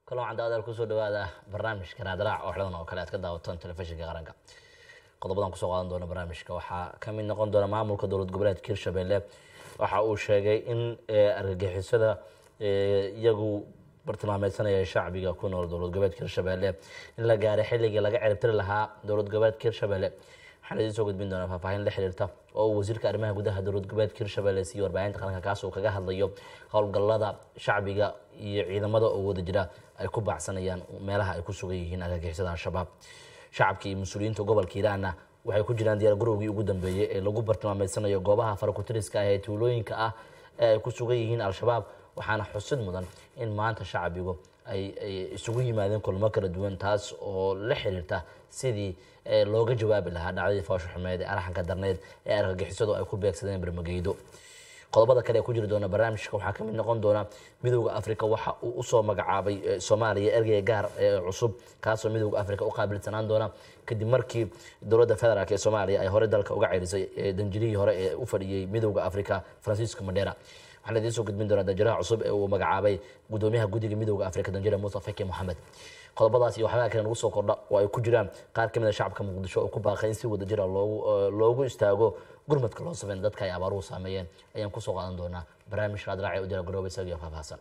كلهم عند هذا الكسور هذا برنامج كنا دراع وحلونا وكلات كذا وتون تلفزيون قرنقة قضبنا كسور قادم دون برنامج كوحة كم من نقول دون معمول كدولة قبلات كيرشبيل waxa uu sheegay in argagixisada iyagu bartilmaameedsanaya shacbiga ku nool dowlad goboleedka Hirshabelle in la gaaray xilligii laga ciribtiri lahaa dowlad goboleedka Hirshabelle waxaan idin soo gudbin doonaa faahfaahin la xiriirta oo wasiirka arrimaha gudaha dowlad goboleedka Hirshabelle si warbaahinta qaranka kaas oo kaga hadlayo howlgallada shacbiga iyo ciidamada oo wada jira ay ku baacsanayaan meelaha ay ku sugan yihiin argagixisada Al-Shabaab shacabka iyo mas'uuliyiinta gobolka Hiiraan waxay ku jiraan diyaar garowgii ugu dambeeyay ee lagu bartilmaameedsanayo goobaha farakutiriska ah ee tuulooyinka ah ee ay ku sugan yihiin Al-Shabaab waxaana xusid mudan in maanta shacbigu ay isugu yimaadeen kulmo kala duwan taas oo la xiriirta sidii looga jawaabi lahaa dhacdadii foosho xumeed ee arxanka darneed ee argagixisadu ay ku beegsadeen barmageydo qodobada kale ku jiri doona barnaamijka waxa kamid noqon doona midowga Afrika waxa uu u soo magacaabay Soomaaliya ergey gaar cusub kaas oo midowga Afrika u qaabilsanaan doona kadib markii dowladda federaalka ee Soomaaliya ay hore dalka uga ceelisay danjirihii hore ee u fadhiyay midowga Afrika Francisco Madera waxaan idin soo gudbin doonaa danjiraha cusub ee uu magacaabay gudoomiyaha guddiga midowga Afrika danjira Mustafa Faki Mohamed qodobadaas iyo waxyaabo kale nagu soo kordha oo ay ku jiraan qaar kamid ah shacabka Muqdisho oo ku baaqay in si wada jir ah loogu istaago gurmadka loo sameeyo dadka ay abaaruhu saameeyeen ayaan ku soo qaadan doonaa barnaamijka Raadraac u diyaar garoobay isaga faahfaahsan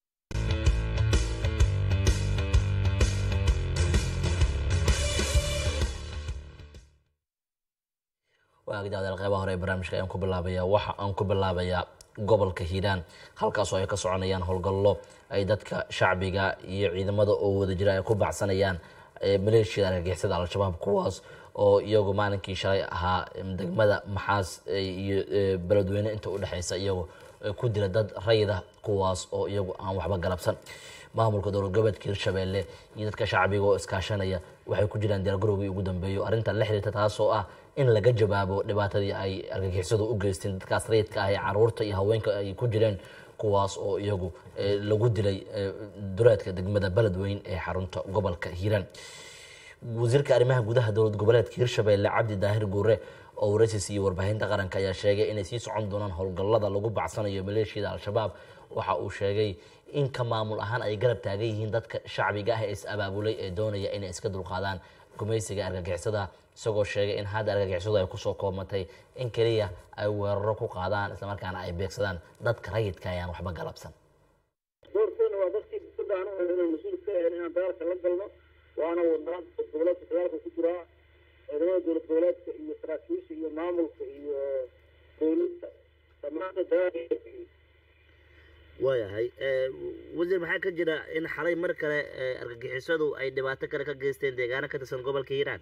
waagida qaybaha hore ee barnaamijka ayaan ku bilaabayaa gobolka Hiiraan halkaas oo ay ka soconayaan howlgallo ay dadka shacbiga iyo ciidamada oo wada jira ay ku baacsanayaan maleeshiyada argagixisada Al-Shabaab kuwaas oo iyagu maalinkii shalay ahaa degmada Maxaas iyo beledweyne inta u dhaxaysa iyagu ku dira dad rayida kuwaas oo iyagu aan waxba galabsan maamulka dowlad goboleedka Hirshabelle iyo dadka shacbiga oo iskaashanaya waxay ku jiraan diyaar garowgii ugu dambeeyay arinta la xiriirta taas oo ah in laga jawaabo dhibaatadii ay argagixisadu u geysteen dadkaas rayidka ah ee caruurta iyo haweenka ay ku jireen kuwaas oo iyagu lagu dilay duleedka degmada beledweyne ee xarunta gobolka Hiiraan wasiirka arrimaha gudaha dowlad goboleedka Hirshabelle Cabdi Daahir Guure oo waraysi iyo warbaahinta qaranka ayaa sheegay inay sii socon doonaan howlgallada lagu bacsanayo maleeshiyada Al-Shabaab waxa uu sheegay in ka maamul ahaan ay garab taagan yihiin dadka shacbiga ah ee is abaabulay ee doonaya inay iska dulqaadaan gumaysiga argagixisada isagoo sheegay in hadda argagixisadu ay ku soo koobmatay in kaliya ay weeraro ku qaadaan isla markaana ay beegsadaan dadka rayidka ayaan waxba galabsan doorkeena waa dadkii dadaan oo inaan mas'uul ka ahayn inaan dagaalka la galno waana wadaan dowladda dagaalka ku jira ciidamada dowlad goboleedka iyo saraakiisha iyo maamulka iyo dowladda dhammaantood dagaalka waayahay wasiir maxaa ka jira in xalay mar kale argagixisadu ay dhibaato kale ka geysteen deegaano ka tirsan gobolka Hiiraan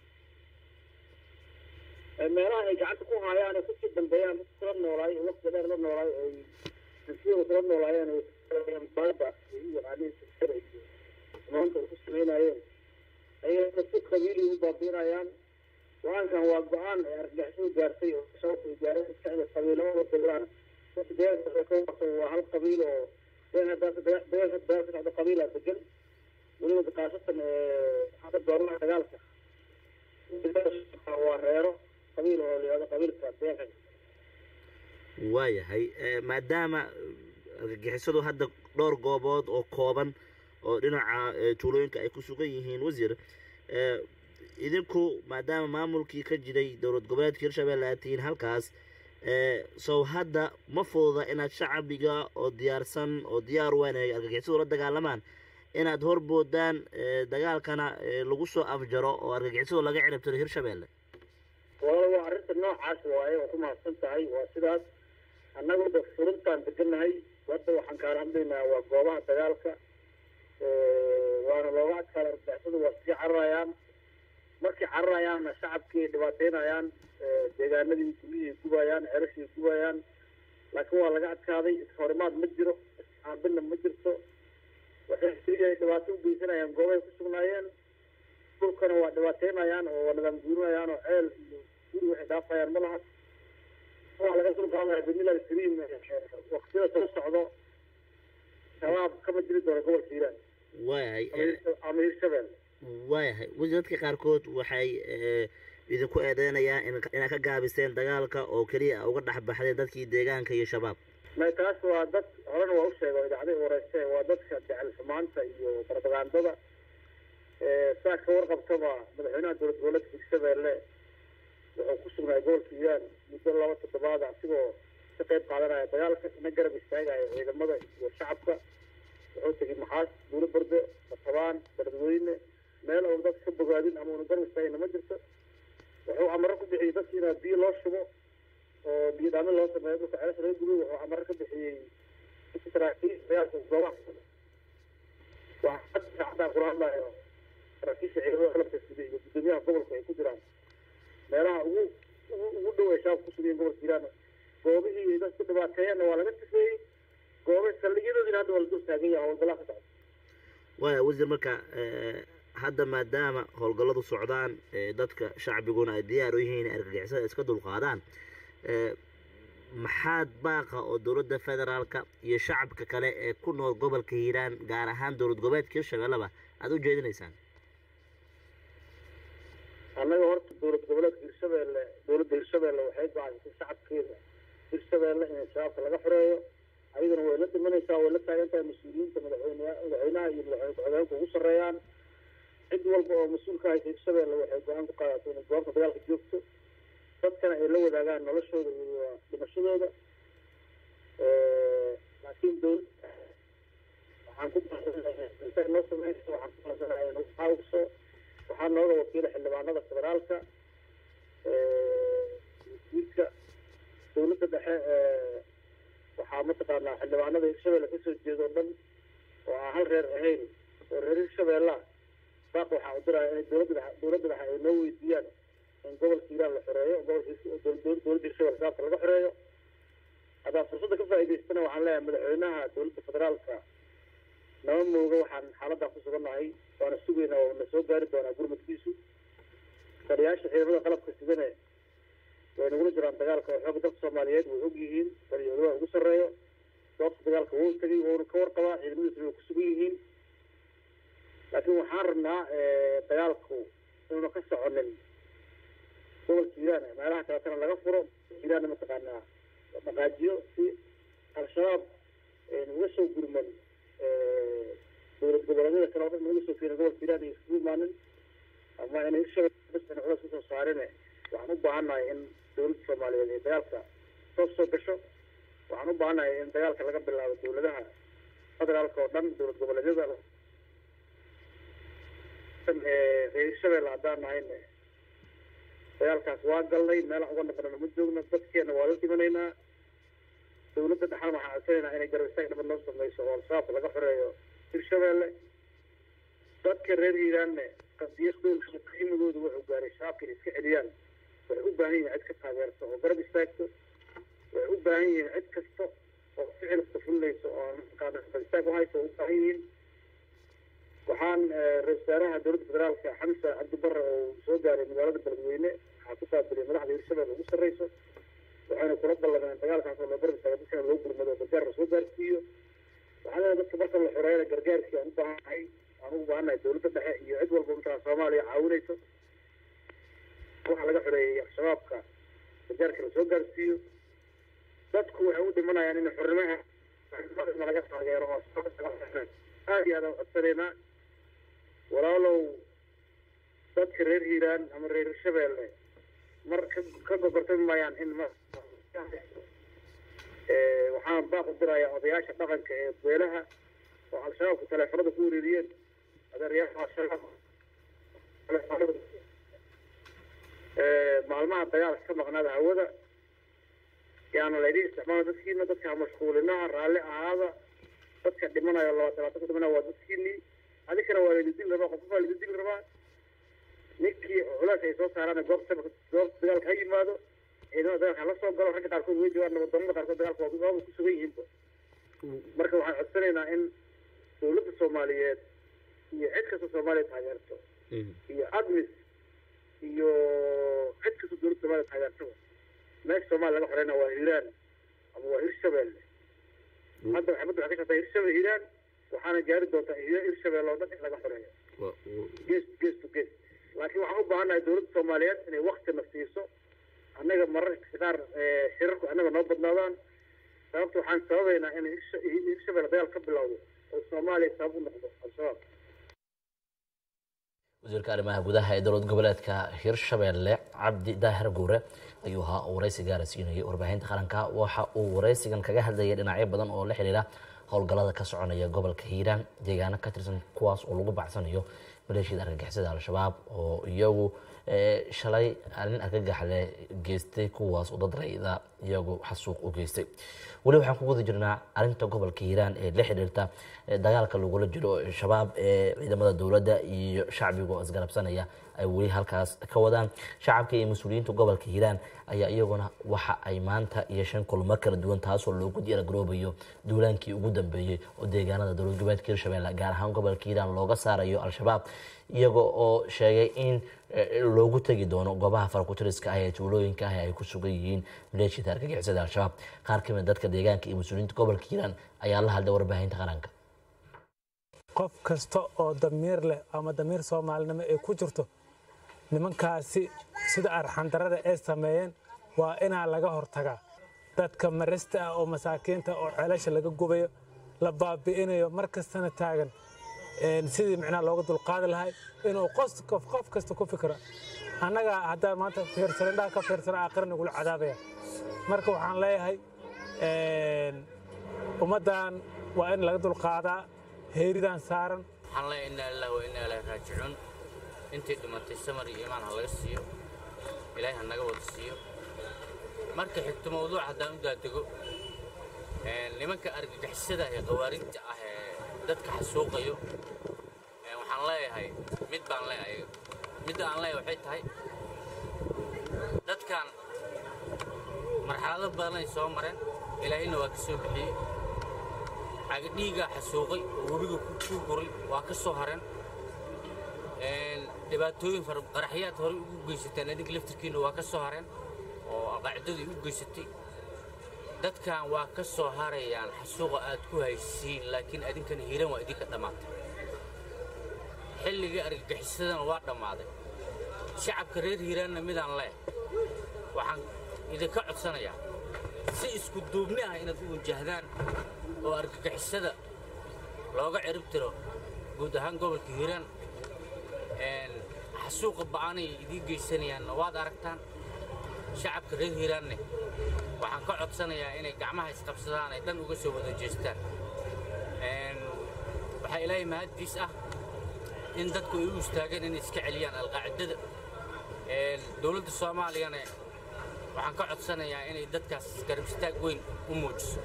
meelaha ay gacanta ku hayaan ee kusii dambeeyaan kula noolaay waqti dheer la noolaay ay dadkii kula noolaayeen ay baaba iyo caliisada iyo maanta ku sameynayeen ayay si qabiili u baabiinayaan waankan waa go'aan ay argagixisadu gaartay oo sababta gaaray sida qabiilada deegaan waa hal qabiil oo deegaanka qabiil ah degan weliba qaasatan xaafad doornaha dagaalka waa reero qabiil oo leeyahay qabiilka deegaanka waayahay maadaama argagixisadu hadda dhowr goobood oo kooban oo dhinaca tuulooyinka ay ku sugan yihiin wasiir idinku maadaama maamulkii ka jiray dowlad goboleedka Hirshabelle aad tihiin halkaas soo hadda ma fududa inaad shacbiga oo diyaarsan oo diyaar u ah inay argagixisadu la dagaalamaan inaad horboodaan dagaalkana lagu soo afjaro oo argagixisadu laga ciribtiro Hirshabelle waa arrinta noocaas waaye oo ku mahadsan tahay waa sidaas annagu furintaan deganahay wadda waxaan ka hadlaynaa waa goobaha dagaalka waana looga adkaada argagixisadu waa sii cararayaan markay cararayaanna shacabkii dhibaateynayaan deegaanadii guriyay gubayaan cerashii gubayaan laakiin waa laga adkaaday horimaad ma jiro caabina ma jirto waxay dhibaato u geysanayaan goobahay ku sugnaayeen dhulkana waa dhibaateynayaan oo nidaam guurinayaan oo ceel iyo guri waxay dhaafayaan ma laha waa laga dulqaadaya bimilal kariim waqtiyada soo socdo shabaab kama jiri doono gobolka Hiiraan ama Hirshabelle waayahay wasiiradka qaarkood waxay idinku eedeynayaan inaad ka gaabiseen dagaalka oo kaliya uga dhaxbaxdeen dadkii deegaanka iyo shabaab ما taas waa dad horena waa u sheegay idaacadii horeysay waa dadka jecel xumaanta iyo propagandada saa ka warqabtaba madaxweynaha dowlad goboleedka Hirshabeelle wuxuu ku sugnaa gobolka Hiiraan muddo 2 toddobaad asigoo ka qayb qaadanaya dagaalka ina garab istaagaya ciidamada iyo shacabka wuxuu tagay maxaas buuro bardo tabaan dadweyne meel oo dad ka bogaadin ama uu garab istaagay ma jirto wuxuu amar ku bixiyay dadka in biyo loo shubo oo biyo dhaamin loo sameeyo dadka ceelasha laga gubo wuxuu amar ka bixiyay istiraatiiji dagaalka goobaha waxaa hadda quraan laayo rakiisha ciidamada qalabka sida iyo gudoomiyaha gobolka ay ku jiraan meelaha ugu dhow ee shacabku ku sugan gobolka Hiiraan goobihii dadku dhibaateeyeen waa laga tifeeyay goobaha saldhigyadooda hadda waa la dul taagan yahay howlgallada ka socda waa wasiir marka hadda maadaama howlgalladu socdaan dadka shacbiguna ay diyaar u yihiin argagixisada iska dulqaadaan maxaad baaqa oo dowladda federaalka iyo shacabka kale ee ku nool gobolka Hiiraan gaar ahaan dowlad goboleedka Hirshabeelle aad u jeedinaysaan annaga horta dowlad goboleedka Hirshabeelle dowladda Hirshabeelle waxay go'aamisay shacabkeeda Hirshabeelle in shacabka laga xoreeyo ayadana way la dhimanaysaa way la taagantahay mas'uuliyiinta madaxweynaha iyo madaxweynaha ugu sarreeyaan cid walba oo mas'uul ka haysa Hirshabeelle waxay go'aan ku qaadatay in goobta dagaalka joogto dadkana ay la wadaagaan noloshooda iyo dhimashadooda laakiin dowladda waxaan ku baahanahay noo sameeyay waxaan ku baahanahay inuu xawso waxaan nooga wakiilay xildhibaanada federaalka wasiirka dowladda dhexe waxaa mataqaanaa xildhibaanada Hirshabeelle ka soo jeedo dhan oo aan hal reer ahayn oo reer Hirshabeelle baaq waxaa u diraya in dowladda dhexe ay noo weydiiyaan in gobolka Hiiraan la xoreeyo dowladda Hirshabeelle shacabka laga xoreeyo haddaan fursadda ka faa'iidaystana waxaan leeyahay madaxweynaha dowladda federaalka nama mooga waxaan xaaladdan ku sugannahay waana sugaynaa oo na soo gaari doonaa gurmadkiisu taliyayaasha ciidamada qalabka sidane way nagula jiraan dagaalka oo xoogga dalka Soomaaliyeed way og yihiin taliyayaasha ugu sarreeyo goobta dagaalka wuu tagay wuuna ka warqabaa ciidamadiisu way ku sugan yihiin laakiin waxaan rabnaa dagaalku inuuna ka soconin gobolka Hiiraan meelaha kaletana laga furo Hiiraan mataqaanaa dhaqaajiyo si al-shabaab uga soo gurman dowlad goboleedyada kale oo dhan uga soo keenay gobolka Hiiraan iyo isugu imaanin ama inay Hirshabeelle bas in culays kusoo saareen waxaan u baahannahay in dowladda Soomaaliyeed ay dagaalka soo gasho waxaan u baahannahay in dagaalka laga bilaabo dowladaha federaalka oo dhan dowlad goboleedyada reer Hirshabeelle haddaan nahayn dagaalkaas waa galnay meelaha uga noqonana ma joogno dadkeena waa la dhimanaynaa dowladda dhexan waxaan codsanaynaa inay garab istaag dhaba noo samayso oo al-shabaabka laga xoreeyo Hirshabeelle dadka reer Hiiraanne qadiyadooda qiimigooda wuxuu gaaray shacabka inay iska celiyaan waxay u baahan yihiin cid ka taageerto oo garab istaagto waxay u baahan yihiin cid kasta oo ficilka fulinayso oo garab istaag u hayso u baahan yihiin waxaan ra-iisul wasaaraha dowladda federaalka xamse cabdi barre oo soo gaaray magaalada beledweyne waxaa ku qaabilay madaxda Hirshabeelle ugu sarreyso waxayna kula ballameen dagaalkaas oo la garab istaago dadkana loo gurmado oo gargaar la soo gaarsiiyo waxaan leeyahay dadka marka la xoreeyana gargaarkii aan u baahannahay dowladda dhexe iyo cid walba intaa Soomaaliya caawinayso waxaa laga xoreeyay al-shabaabka gargaarka la soo gaarsiiyo dadku waxay u dhimanayaan in xornimada laga taageero oo aad iyo aad u codsanaynaa walaalow dadka reer Hiiraan ama reer Hirshabeelle mar ka gogortami maayaan in waxaan baaq u dirayaa odayaasha dhaqanka ee beelaha oo al-shabaabku taleefanada ku wareeriyeen adeeryaasha al-shabaab maalmaha dagaalka ka maqnaada hawada yaana laydin isticmaala dadkiina dadka mashquulinaha raalli ahaada dadka dhimanayo 20 ku dhimanaya waa dadkiinii adikana waa laydin dil rabaa qofka waa laydin dil rabaa ninkii culays ay soo saaraan goobta dagaalka ha yimaado ciidamada dagaalka la soo galo ragga qaarkood way joogaan nabadgelyada qaarkood dagaalka waa ku sugan yihiinba marka waxaan codsanaynaa in dowladda Soomaaliyeed iyo cid kasta Soomaaliya taageerto iyo admis iyo cid kasta dowladda Soomaaliya taageerto meesha Soomaaliya laga xoreynaa waa Hiiraan ama waa Hirshabeelle hadda waxay ka shaqeeyaan Hirshabeelle Hiiraan waxaana gaari doontaa Hirshabeelle oo dhan in laga xoreeyo gees to gees laakiin waxaan u baahannahay dowladda Soomaaliyeed inay waqti na siiso annaga mararka qaar shirarku annaga noo badnaadaan sababta waxaan sababaynaa in hirshabelle dagaal ka bilowdo oo soomaaliya sabab u noqdo al-shabaab. wasiirka arrimaha gudaha ee dowlad goboleedka hirshabelle cabdi daahir guure ayuu ahaa oo waraysi gaara siinayay warbaahinta qaranka. waxa uu waraysigan kaga hadlayay dhinacyo badan oo la xiriira howlgallada ka soconaya gobolka hiiraan, deegaano ka tirsan kuwaas oo lagu bacsanayo maleeshiyada argagixisada al-shabaab oo iyagu shalay arrin argagax leh geystay, kuwaas oo dad rayida iyagu xasuuq u geystay. weli waxaan ku guda jirnaa arrinta gobolka hiiraan ee la xiriirta dagaalka lagula jiro shabaab ee ciidamada dowladda iyo shacbiga oo isgarabsanaya ay weli halkaas ka wadaan. shacabka iyo mas-uuliyiinta gobolka hiiraan ayaa iyaguna waxa ay maanta yeesheen kulamo kala duwan, taasoo loogu diyaargaroobayo duulaankii ugu dambeeyey oo deegaanada dowlad goboleedka hirshabelle gaar ahaan gobolka hiiraan looga saarayo al-shabaab, iyaga oo sheegay in loogu tegi doono goobaha farakutiriska ah ee tuulooyinka ah ay ku sugan yihiin maleeshiyada argagixisada al-shabaab. qaar ka mid dadka deegaanka iyo mas-uuliyiinta gobolka hiiraan ayaa la hadlay warbaahinta qaranka. qof kasta oo damiir leh ama damiir soomaalinimo ay ku jirto nimankaasi sida arxandarada ay sameeyeen waa inaa laga hortagaa. dadka marista ah oo masaakiinta oo ceelasha laga gubayo la baabi'inayo mar kastana taagan sidii micnaha looga dulqaadi lahay inuu qof kasta ku fikiro. annaga haddaa maanta fiirsanindhaha ka fiirsana aakhira nagula cadaabaya. marka waxaan leeyahay ummaddan waa in laga dulqaadaa heeridan saaran. waxaan leeyahay inna lillahi wa inna ilayhi raajicuun. intii dhimatay samar iyo iimaan ha laga siiyo, ilaahay ha naga wada siiyo. marka xigto mawduuc haddaan u daadego nimanka argagixisada ee khawaarijta ah ee dadka xasuuqayo, waxaan leeyahay midda aan leeyahay waxay tahay dadkan marxalado badan ay soo mareen, ilaahayna waa ka soo bixiyey. cagadhiigaa xasuuqay oo webiga ku guray waa ka soo hareen. dhibaatooyin qaraxyaad horey ugu geysateen adig laftirkiina waa ka soo hareen oo alqaacidadu u geysatay. dadkan waa ka soo harayaan xasuuqa aad ku haysiin, laakiin adinkana hiiraan waa idinka dhammaatay. xilligii argagixisadana waa dhammaaday. shacabka reer hiiraanna midaan leh waxaan idinka codsanayaa si isku duubni ah inaad u wajahdaan oo argagixisada looga cirib tiro guud ahaan gobolka hiiraan. xasuuqa ba'aanay idiin geysanayaanna waad aragtaan. shacabka reer hiiraanne waxaan ka codsanayaa inay gacmaha isqabsadaan, ay dhan uga soo wada jeestaan. waxaa ilaahay mahaddiis ah in dadku ay u istaageen inay iska celiyaan alqaacidada. dowladda soomaaliyana waxaan ka codsanayaa inay dadkaas garab istaag weyn u muujiso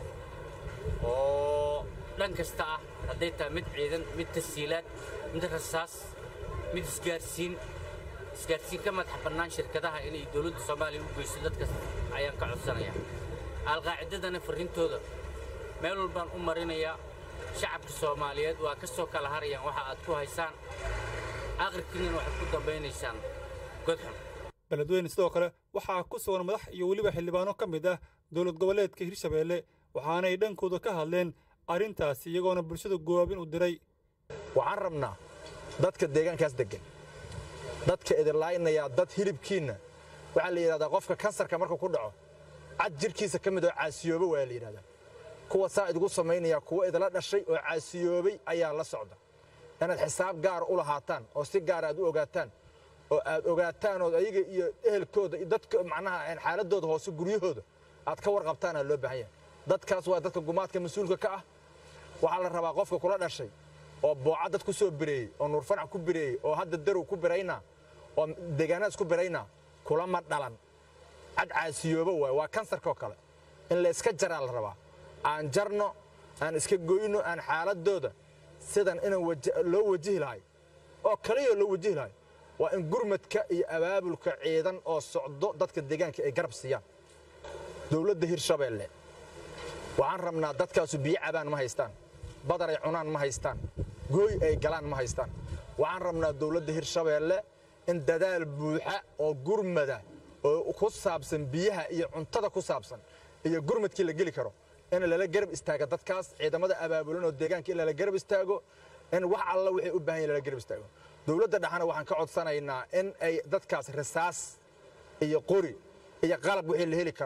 oo dhan kasta ah, hadday tahay mid ciidan, mid tasiilaad, mid rasaas, mid isgaarsiin ka madax bannaan shirkadaha inay dowladda soomaaliya u geyso dadkaas ayaan ka codsanayaa. alqaacidadana farriintooda meel walbaan u marinayaa. shacabka soomaaliyeed waa ka soo kala harayaan waxa aad ku haysaan, aakhirkiinana waxaad ku dambaynaysaan godxun. beledweyne sidoo kale waxaa ku sugan madax iyo weliba xildhibaano ka mid ah dowlad goboleedka hirshabelle, waxaanay dhankooda ka hadleen arrintaasi iyagoona bulshada gowaabin u diray. waxaan rabnaa dadka deegaankaas deggan, dadka idinlaynaya dad hilibkiinna waxaa la yidhahdaa qofka kansarka markuu ku dhaco cad jirkiisa ka mid oo caasiyooba waa la yidhahdaa. kuwa saa idigu samaynaya kuwa idila dhashay oo caasiyoobay ayaa la socda. inaad xisaab gaar u lahaataan oo si gaar aad u ogaataan oo aad ogaataan oo ayaga iyo ehelkooda iyo dadka macnaha xaaladooda hoose guryahooda aad ka warqabtaan loo baahan yahay. dadkaas waa dadka gumaadka mas'uulka ka ah. waxaa la rabaa qofka kula dhashay oo booca dad ku soo bireeyey oo nuurfanac ku bireeyey oo hadda darow ku biraynaa oo deegaanadas ku biraynaa kulama dhalan cad caasiyooba waay. waa kansarkoo kale in la iska jaraa la rabaa. aan jarno, aan iska goyno, aan xaaladooda sidan inaan loo wajihi lahay oo kaliya loo wajihi lahay waa in gurmadka iyo abaabulka ciidan oo socdo dadka deegaanka ay garab siiyaan. dowladda hirshabelle waxaan rabnaa dadkaasu biyo cabaan ma haystaan, badar ay cunaan ma haystaan, gooy ay galaan ma haystaan. waxaan rabnaa dowladda hirshabelle in dadaal buuxa oo gurmada oo ku saabsan biyaha iyo cuntada ku saabsan iyo gurmadkii la geli karo in lala garab istaago dadkaas ciidamada abaabulan oo deegaanka in lala garab istaago, in wax alla wixii u baahan yahay lala garab istaago. dowladda dhaxana waxaan ka codsanaynaa in ay dadkaas rasaas iyo qori iyo qalab wixii la heli karo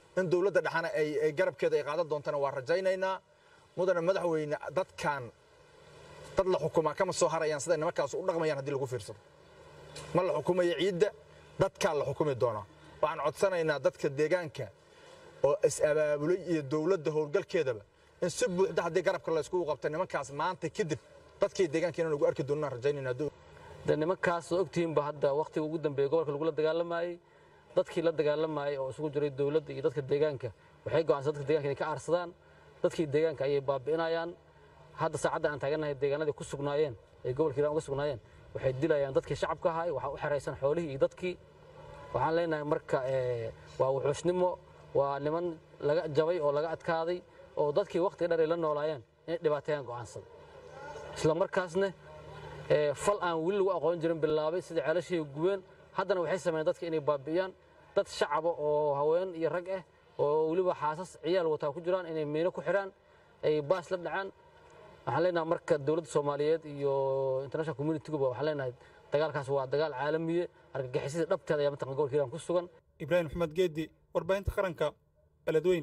in dowladda dhaxana ay garabkeeda ay qaadan doontana waa rajaynaynaa mudana madaxweyne dadkan dad la xukumaa kama soo harayaan sida nimankaas u dhaqmayaan haddii lagu fiirsado ma la xukumayo ciidda dadkaa la xukumi doonaa waxaan codsanaynaa dadka deegaanka oo is-abaabulay iyo dowladda howlgalkeedaba in si buuxda haddii garabka la iskugu qabta nimankaas maanta kadib dadkii deegaankeena nagu arki doonaan rajaynaynaa de nimankaas oo ogtihiinba hadda waqtiga ugu dambeeyay gobolka lagula dagaalamayay dadkii la dagaalamayay oo isugu jiray dowladda iyo dadka deegaanka waxay go'aansan dadka deegaanka inay ka aarsadaan dadkii deegaanka ayay baabi'inayaan hadda saacadda aan taaganahay deegaanadii ku sugnaayeen ee gobolka Hiiraan uga sugnaayeen waxay dilayaan dadkii shacabka ahaa waxa u xiraysan xoolihii iyo dadkii waxaan leenahay marka waa wuxuusnimo waa niman laga jabay oo laga adkaaday oo dadkii waqti dheer la noolaayeen inay dhibaateeyaan go'aansan isla markaasna fal aan wili lagu aqoon jirin bilaabay sida ceelashii gubeen haddana waxay sameeyeen dadka inay baabi'iyaan dad shacab oo haween iyo rag ah oo waliba xaasas ciyaal wata ku jiraan inay meelo ku xiraan ay baas la dhacaan waxaan leenahay marka dawladda Soomaaliyeed iyo international community-guba waxaan leenahay dagaalkaas waa dagaal caalamiye argagixisada dhabteeda ayaa matan gobolka Hiiraan ku sugan Ibrahim Maxamed Geedi warbaahinta qaranka Beledweyne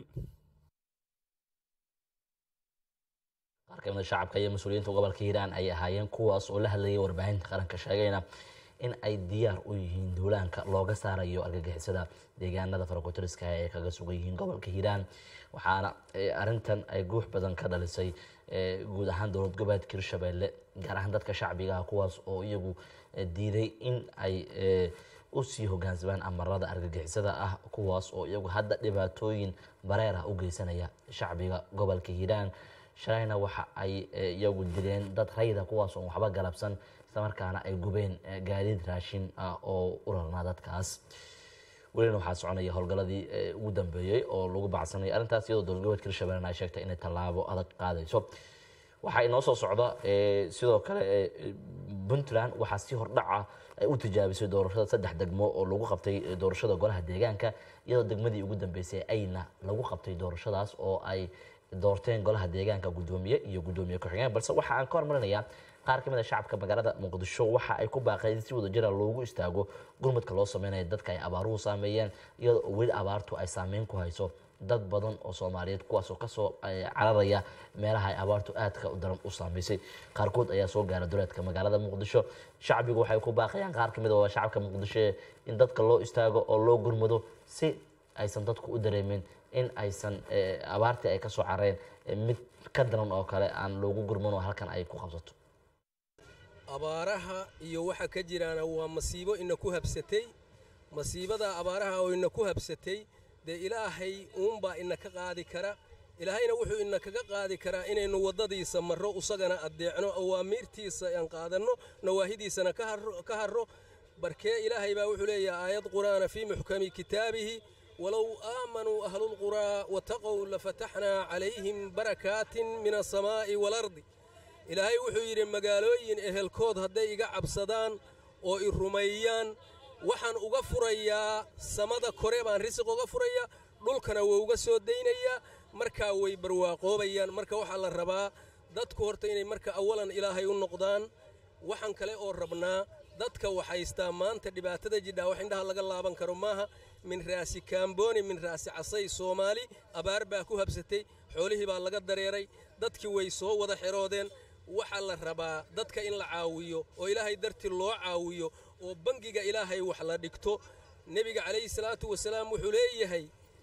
qaar ka mid ah shacabka iyo mas'uuliyiinta gobolka Hiiraan ay ahaayeen kuwaas oo la hadlayay warbaahinta qaranka sheegayna in ay diyaar u yihiin duulaanka looga saarayo argagixisada deegaanada farakutiriska ee kaga sugan yihiin gobolka Hiiraan waxaana arintan ay guux badan ka dhalisay guud ahaan dowlad goboleedka Hirshabelle gaar ahaan dadka shacbiga kuwaas oo iyagu diiday in ay u sii hoggaansamaan amarada argagixisada ah kuwaas oo iyagu hadda dhibaatooyin bareer ah u geysanaya shacbiga gobolka Hiiraan shalayna waxa ay iyagu dileen dad rayida kuwaas oo waxba galabsan isla markaana ay gubeen gaadiid raashin oo u rarnaa dadkaas weliba waxaa soconaya howlgaladii ugu dambeeyay oo lagu bacsanay arintaas iyadoo dowlad goboleedka Hirshabelle ay sheegtay inay tallaabo adag qaadayso waxa inoo soo socda sidoo kale Puntland waxa si hordhaca ay u tijaabisay doorashada 3 degmo oo lagu qabtay doorashada golaha deegaanka iyadoo degmadii ugu dambeysay ayna lagu qabtay doorashadaas oo ay doorteen golaha deegaanka gudoomiye iyo gudoomiye ku xigeen balse waxa aan ka hormarinayaa qaar ka mid ah shacabka magaalada Muqdisho waxa ay ku baaqeen si wada jir ah loogu istaago gurmadka loo sameeyo dadka ay abaaruhu saameeyeen iyadoo weli abaartu ay saameyn ku hayso dad badan oo Soomaaliyeed kuwaas oo ka soo cararaya meelaha ay abaartu aadka u daran u saameysay qaarkood ayaa soo gaaray duleedka magaalada Muqdisho shacbigu waxay ku baaqayaan qaar ka mid ah shacabka Muqdisho in dadka loo istaago oo loo gurmado si aysan dadku u dareemin in aysan abaartii ay ka soo careen mid ka daran oo kale aan loogu gurmano halkan ay ku qabsato abaaraha iyo waxa ka jiraana waa masiibo ina ku habsatay masiibada abaaraha oo ina ku habsatay de ilaahay uunba ina ka qaadi kara ilaahayna wuxuu ina kaga qaadi karaa inaynu wadadiisa marro usagana adeecno awaamiirtiisa aan qaadanno nawaahidiisana ka harro barkee ilaahay baa wuxuu leeyahay aayad quraana fi muhkami kitaabihi ولو آمنوا أهل القرى واتقوا لفتحنا عليهم بركات من السماء والأرض إلهي وحير مقالوين أهل كود هدي إيقا عبصدان أو إرميان وحن أغفريا سمدا كوريبان رزق أغفريا دولكنا وغسو دينيا مركا ويبرواقوبيان مركا وحال الربا دادكو هرتيني مركا أولا إلهي النقدان وحن كلا أوربنا dadka waxaystaa maanta dhibaatada jidha wax indhaha laga laaban karo maaha min raasi kaambooni min raasi casay Soomaali abaar baa ku habsatay xoolihii baa laga dareeray dadkii way soo wada xiroodeen waxa la rabaa dadka in la caawiyo oo ilaahay dartii loo caawiyo oo bangiga ilaahay wax la dhigto nabiga kaleey salaatu wasalaam wuxuu leeyahay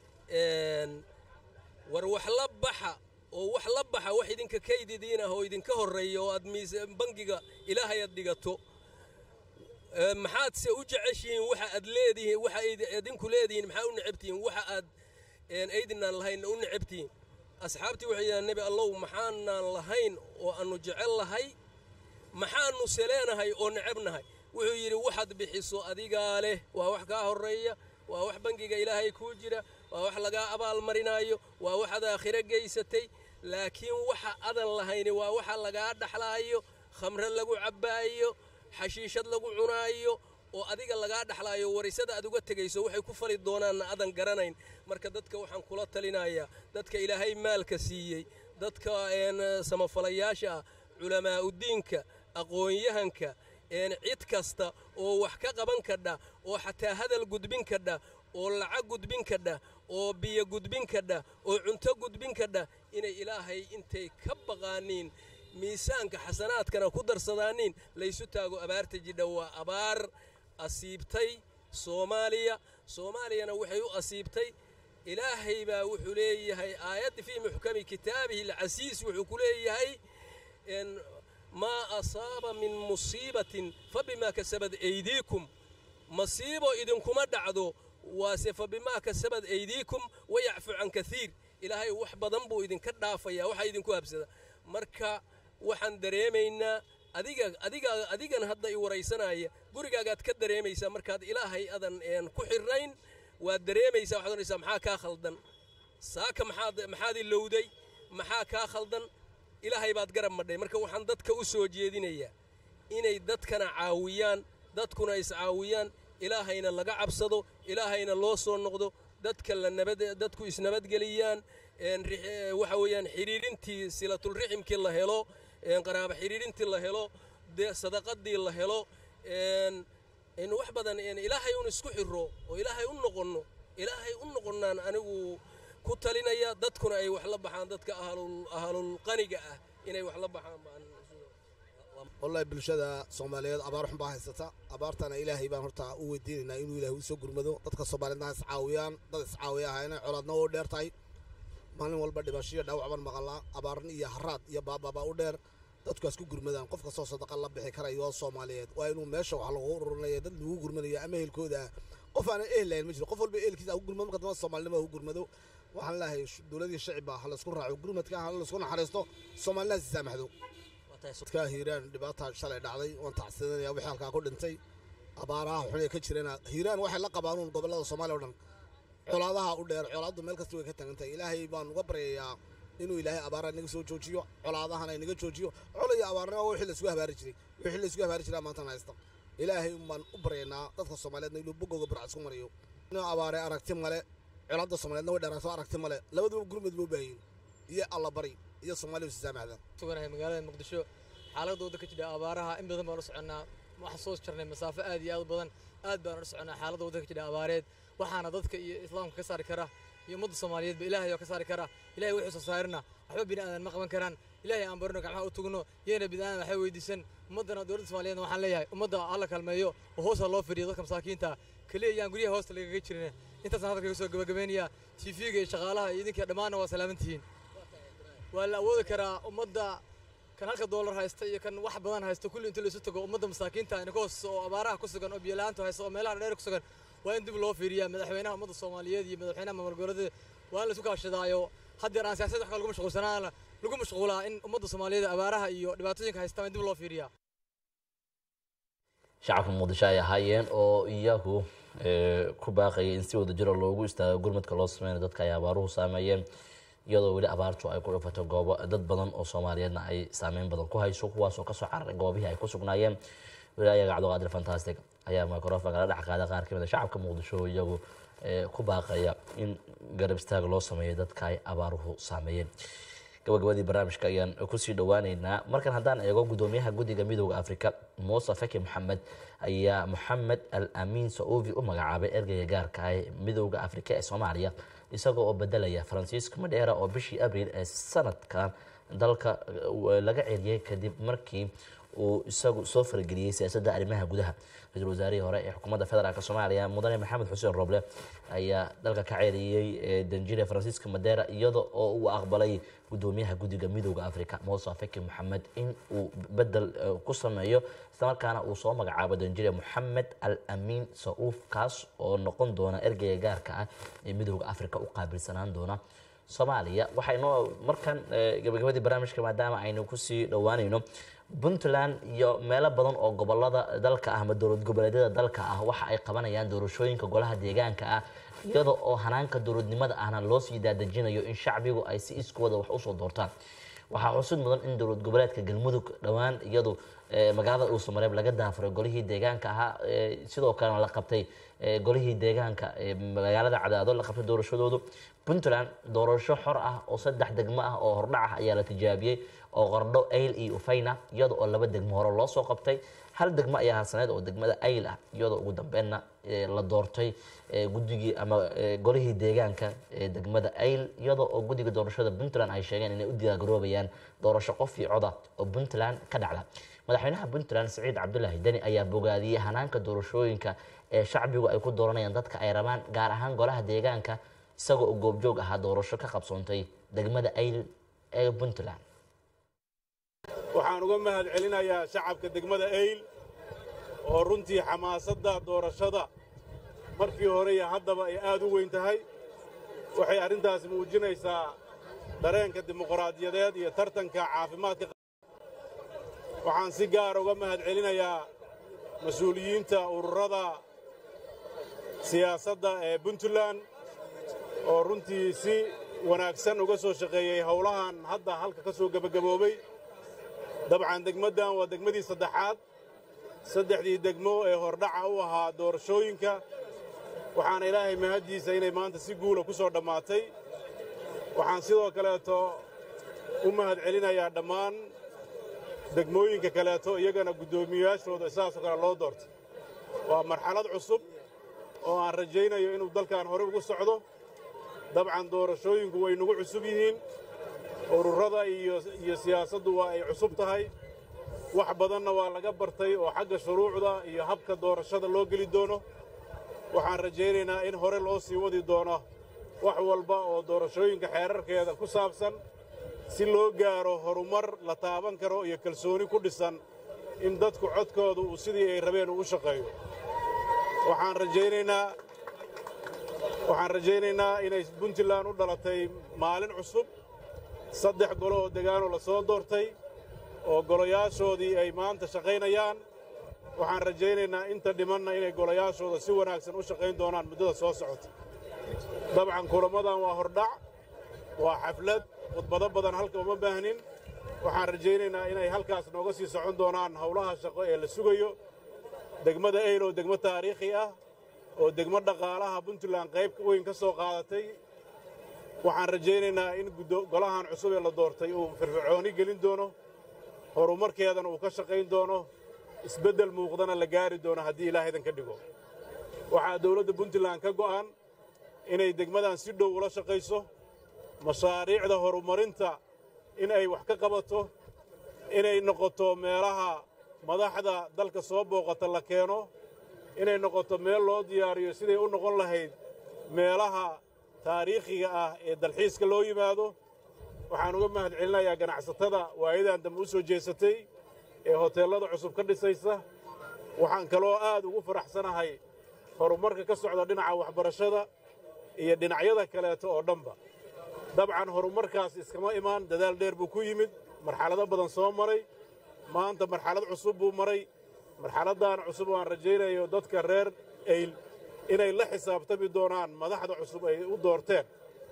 war wax la baxa oo wax la baxa wax idinka kaydidiina oo idinka horeeyo oo aad bangiga ilaahay aad dhigato maxaad se u jeceshiin waxa aad leedihiin waxa idinku leedihiin maxaa u necabtiin waxa aad aydinaan lahayn u necabtiin asxaabtii waxay yidhahdeen nabi allow maxaanaan lahayn oo aanu jecel lahay maxaanu seleenahay oo necabnahay wuxuu yidhi waxaad bixiso adigaa leh waa wax kaa horeeya waa wax bangiga ilaahay kuu jira waa wax lagaa abaalmarinaayo waa waxaad aakhiro geysatay laakiin waxa adan lahayni waa waxa lagaa dhaxlaayo khamre lagu cabbaayo xashiishad lagu cunaayo oo adiga laga dhaxlaayo warisada aad uga tagayso waxay ku fali doonaan adan garanayn marka dadka waxaan kula talinayaa dadka ilaahay maalka siiyay dadka samafalayaasha culamaa u diinka aqoon-yahanka cid kasta oo wax ka qaban kadha oo xataa hadal gudbin kadha oo lacag gudbin kadha oo biyo gudbin kadha oo cunto gudbin kadha inay ilaahay intay ka baqaaniin miisaanka xasanaadkana ku darsadaaniin laysu taago abaarta jidha waa abaar asiibtay soomaaliyana waxay u asiibtay ilaahay baa wuxuu leeyahay aayad fii muxkami kitaabihi alcasiis wuxuu ku leeyahay maa asaaba min musiibatin fabimaa kasabad aydiikum masiibo idinkuma dhacdo waase fabimaa kasabad aydiikum wayacfu can kaiir ilaahay wax badan buu idinka dhaafaya waxa idinku habsada marka waxaan dareemaynaa adigan hadda i waraysanaya gurigaagaad ka dareemaysaa markaad ilaahay adan ku xirnayn waad dareemaysaa waxaad odhanaysaa maxaa kaa khaldan saaka maxaad ilowday maxaa kaa khaldan ilaahay baad garab madhay marka waxaan dadka u soo jeedinayaa inay dadkana caawiyaan dadkuna iscaawiyaan ilaahayna laga cabsado ilaahayna loo soo noqdo dadku isnabadgeliyaan waxa weeyaan xiriirintii silatulriximkii la helo qaraaba xiriirintii la helo sadaqadii la helo in wax badan ilaahay un isku xiro oo ilaahay u noqonnaan anigu ku talinaya dadkuna ay wax la baxaan dadka ahlul qaniga ah inay wax la baxaan wallahi bulshada Soomaaliyeed abaar xun baa haysata abaartana ilaahay baan horta u weydiinaynaa inuu ilaahay u soo gurmado dadka Soomaaliyeedna is caawiyaan dad is caawiyahayna colaadna oo dheertay maalin walba dhibashiyo dhaawacan maqalaa abaarna iyo haraad iyo baababa u dheer dadku isku gurmadaan qofka soo sadaqa la bixi karayo Soomaaliyeed waa inuu meesha wax lagu ururinayo dad lagu gurmanayo ama ehelkooda qof aan ehelay ma jiro qof walba ehelkiisa u gurmado marka dadka Soomaalida u gurmado waxaan lahayn dawladda shacabka hal isku raaco gurmadka hal isku naxariisto Soomaalida si saamaxdo dadka Hiiraan dhibaato shalay dhacday oo tacsiinaya wixii halka ku dhintay abaaraha xun ee ka jireen Hiiraan waxay la qabaan gobolada Soomaaliya oo dhan colaadaha u dheer colaadu meel kasta way ka tagantay ilaahay baan uga baryayaa inuu ilaahay abaara naga soo joojiyo colaadahana naga joojiyo colaya abaarna wixii la isku habaari jiray maanta haysta ilaahay baan u baryaynaa dadka Soomaaliyeed inuu bogooga baracad ku mariyo inuu abaare aragti male colaada Soomaaliyeedna way dheeraatay aragti male labaduba gurmad loo baahin iyo alla bari iyo Soomaaliya si saamaxda suganahay magaalada Muqdisho xaaladda waddanka jira abaaraha in badan baan u soconaa wax soo jarnay masaafo aad iyo aad badan aad baan u soconaa xaaladda waddanka jira abaareed waxaana dadka iyo islaamka ka saari kara iyo ummadda Soomaaliyeed ba ilaahay oo ka saari kara ilaahay wuxuu soo saarina waxba bini aadan ma qaban karaan ilaahay aan barno gacmaha u tugno yeena bini aadan waxay weydiisan ummadana dawladda Soomaaliyeed waxaan leeyahay ummadda alla kalmeeyo oo hoos loo firiyo dadka masaakiinta kaliya yaan guriyaha hoosta laga jirin intaas hadalka soo gabagabeynaya TV-ga iyo shaqaalaha iyo idinka dhamaana waa salaamantihiin waa la awoodi karaa ummadda kan halka dollar haysta iyo kan wax badan haysta kulli inta la isu tago ummadda masaakiinta in koos oo abaaraha ku sugan oo biyo la'aanta haysta oo meelaha dheer ku sugan waa in dib loo fiiriyaa madaxweynaha ummadda Soomaaliyeed iyo madaxweynaha maamul goboleedyada waa la isku kaashadaayo haddii aan siyaasadda wax lagu mashquulaa in ummadda Soomaaliyeed abaaraha iyo dhibaatooyinka haysta in dib loo fiiriyaa shacabka Muqdisho ay ahaayeen oo iyagu ku baaqayay in si wada jir loogu istaago gurmadka loo sameeyo dadka ay abaaruhu saameeyeen iyadoo wali abaartu ay ku dhufato goobo dad badan oo Soomaaliyeedna ay saameyn badan ku hayso kuwaas oo ka soo cararay goobihii ay ku sugnaayeen wilaayada Cabdiqaadir Fantastic ayaa microphone la dhex qaaday qaar ka mid ah shacabka Muqdisho iyagu ku baaqaya in garab istaag loo sameeyo dadka ay abaaruhu saameeyeen gabagabadii barnaamijka ayaan ku sii dhawaaneynaa markan haddaan eego gudoomiyaha guddiga midowga Afrika Muuse Faki Mohamed ayaa Mohamed Al-Amin Saoufi u magacaabay ergeyga gaarka ah midowga Afrika ee Soomaaliya isagoo oo bedelaya Francisco Madera oo bishii Abriil ee sanadkan dalka laga ceeriyay kadib markii uu isagu soo fargeliyay siyaasadda arrimaha gudaha ra'iisul wasaarihii hore ee xukuumadda federaalka Soomaaliya mudane Maxamed Xuseen Roble ayaa dalka ka ceeriyay danjire Francisco Madera iyadoo oo uu aqbalay gudoomiyaha guddiga midowga Afrika Muuse Faki Mohamed in uu bedel ku sameeyo isla markaana uu soo magacaabo danjire Mohamed Al-Amin Saoufi kaas oo noqon doona ergeyga gaarka ah ee midowga Afrika u qaabilsanaan doona Soomaaliya waxaynu markan gabagabadii barnaamijka maadaama aynu ku sii dhawaanayno Puntland iyo meelo badan oo gobolada dalka ah ama dawlad goboleedyada dalka ah waxa ay qabanayaan doorashooyinka golaha deegaanka ah iyadoo oo hanaanka dawladnimada ahna loo sii daadajinayo in shacbigu ay si iskooda wax u soo doortaan waxaa xusid mudan in dawlad goboleedka Galmudug dhawaan iyadu magaalada Dhuusamareeb laga daafuray golihii deegaanka ahaa sidoo kale la qabtay golihii deegaanka magaalada Cadaado la qabtay doorashadoodu Puntland doorasho xor ah oo 3 degmo ah oo hordhac ah ayaa la tijaabiyay oo qardho ayl iyo ufayna iyada oo laba degmo hore loo soo qabtay hal degmo ayaa harsaneed oo degmada ayl ah iyadoo ugu dambeynna la doortay guddigii ama golihii deegaanka ee degmada ayl iyadoo oo guddiga doorashada puntland ay sheegeen inay u diyaargaroobayaan doorasho qof iyo coda oo puntland ka dhacda madaxweynaha puntland Siciid Cabdullaahi Dani ayaa bogaadiyay hanaanka doorashooyinka ee shacbigu ay ku dooranayaan dadka ay rabaan gaar ahaan golaha deegaanka isagoo u goobjoog ahaa doorasho ka qabsoontay degmada ayl ee puntland waxaan uga mahad celinayaa shacabka degmada ayl oo runtii xamaasadda doorashada markii hore iyo haddaba ay aad u weyn tahay waxay arrintaasi muujinaysaa dareenka dimuqraadiyadeed iyo tartanka caafimaadka waxaan si gaar uga mahad celinayaa mas-uuliyiinta ururada siyaasadda ee puntland oo runtii si wanaagsan uga soo shaqeeyey howlahan hadda halka ka soo gebagaboobay dabcan degmaddan waa degmadii saddexaad saddexdii degmo ee hordhaca u ahaa doorashooyinka waxaana ilaahay mahaddiisa inay maanta si guula ku soo dhammaatay waxaan sidoo kaleeto u mahad celinayaa dhammaan degmooyinka kaleeto iyagana guddoomiyeyaashooda sidaasoo kale loo doortay waa marxalad cusub oo aan rajaynayo inuu dalkan hore ugu socdo dabcan doorashooyinku way nagu cusub yihiin ururada iyo siyaasaddu waa ay cusub tahay wax badanna waa laga bartay oo xagga shuruucda iyo habka doorashada loo geli doono waxaan rajaynaynaa in hore loo sii wadi doono wax walba oo doorashooyinka xeerarkeeda ku saabsan si loo gaaro horumar la taaban karo iyo kalsooni ku dhisan in dadku codkooda uu sidii ay rabeen uu u shaqeeyo waxaan rajaynaynaa inay puntland u dhalatay maalin cusub 3 golo oo degaanoo la soo doortay oo golayaashoodii ay maanta shaqaynayaan waxaan rajaynaynaa inta dhimanna inay golayaashooda si wanaagsan u shaqayn doonaan muddada soo socota dabcan kulamadan waa hordhac waa xaflad khudbado badan halka uma baahnin waxaan rajaynaynaa inay halkaas nooga sii socon doonaan howlaha shaqo ee la sugayo degmada ayl oo degmo taariikhi ah oo degmo dhaqaalaha puntland qayb weyn ka soo qaadatay waxaan rajaynaynaa in golahan cusub ee la doortay uu firfircooni gelin doono horumarkeedana uu ka shaqayn doono isbeddel muuqdana la gaari doono haddii ilaahaydan ka dhigo waxaa dawladda puntland ka go'an inay degmadan si dhow ula shaqayso mashaariicda horumarinta in ay wax ka qabato inay noqoto meelaha madaxda dalka soo booqata la keeno inay noqoto meel loo diyaariyo siday u noqon lahayd meelaha taariikhiga ah ee dalxiiska loo yimaado waxaan uga mahad celinayaa ganacsatada waayadan dambe u soo jeesatay ee hoteellada cusub ka dhisaysa waxaan kaloo aad ugu faraxsanahay horumarka ka socda dhinaca waxbarashada iyo dhinacyada kaleeto oo dhanba dabcan horumarkaas iskama imaan dadaal dheer buu ku yimid marxalado badan soo maray maanta marxalad cusub buu maray marxaladdan cusub waan rajaynayo dadka reer ayl inay la xisaabtami doonaan madaxda cusub ay u doorteen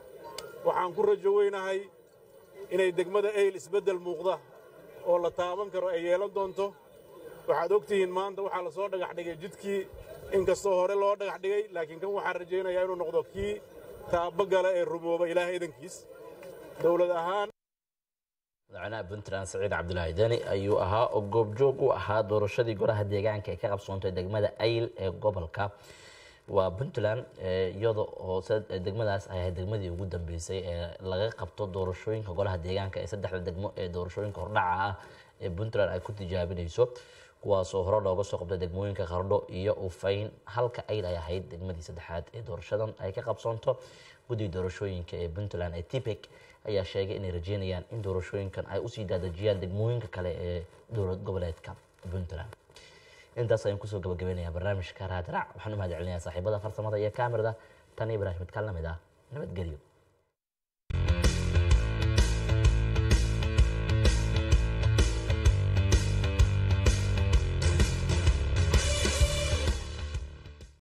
waxaan ku rajo weynahay inay degmada ayl isbeddel muuqda oo la taaban karo ay yeelan doonto waxaad ogtihiin maanta waxaa la soo dhagax dhigay jidkii inkastoo hore loo dhagax dhigay laakiin kan waxaan rajaynayaa inuu noqdo kii taabagala ee rumooba ilaahay idankiis dowlad ahaan madaxweynaha puntland Siciid Cabdullaahi Dani ayuu ahaa oo goobjoog u ahaa doorashadii golaha deegaanka ee ka qabsoontay degmada ayl ee gobolka waa puntland iyadoo oo degmadaas ay ahayd degmadii ugu dambeysay ee laga qabto doorashooyinka golaha deegaanka ee 3 degmo ee doorashooyinka hordhaca ah ee puntland ay ku tijaabinayso kuwaasoo hore looga soo qabtay degmooyinka qardho iyo ufayn halka ayl ay ahayd degmadii saddexaad ee doorashadan ay ka qabsoonto guddiga doorashooyinka ee puntland ee TPEC ayaa sheegay inay rajeynayaan in doorashooyinkan ay usii daadajiyaan degmooyinka kale ee dowlad goboleedka puntland intaas ayaan kusoo gabagabeynayaa barnaamijka raadraac waxaan u mahad celinayaa saaxiibada farsamada iyo kaamirada tan iyo barnaamij mid kale lamid ah nabadgelyo